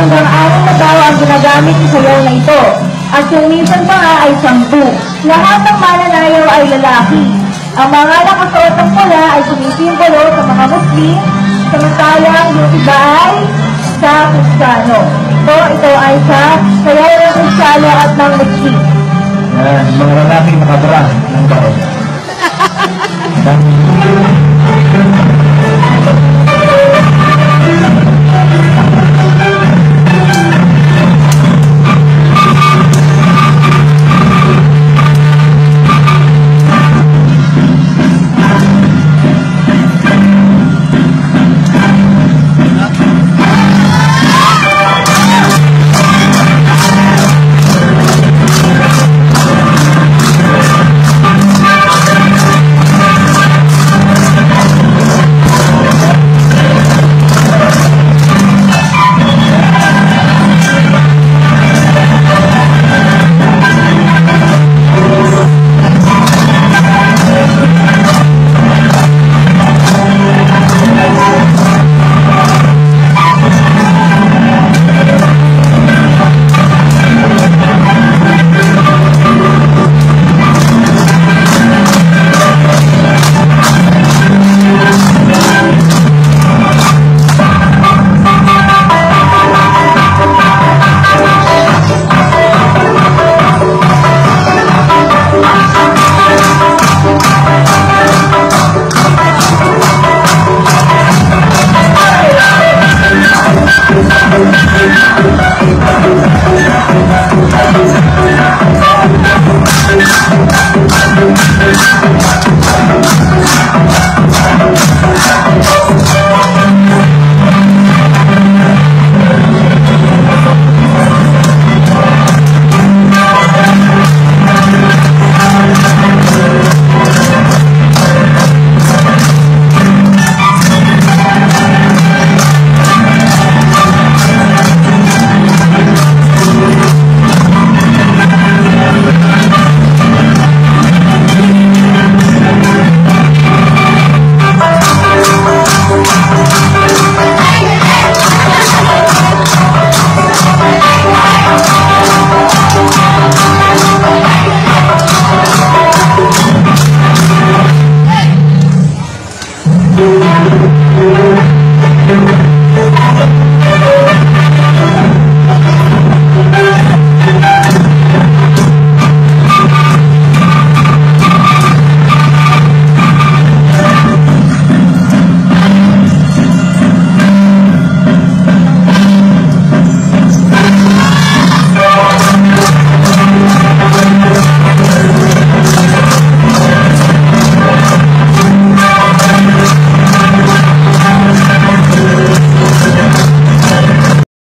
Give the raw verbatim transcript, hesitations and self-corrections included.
hanggang anim na tao ang ginagamit sa sayaw na ito. At yung minsan pa nga ay sampu. Lahat ng mananayaw ay lalaki. Ang mga nakasuot ng pula ay sumisimbolo sa mga Muslim, samantalang yung iba ay sa Kristiyano. So, ito ay sa sayaw ng Kristiyano at ng Muslim. Yan, mga lalaking nakabra ng taon.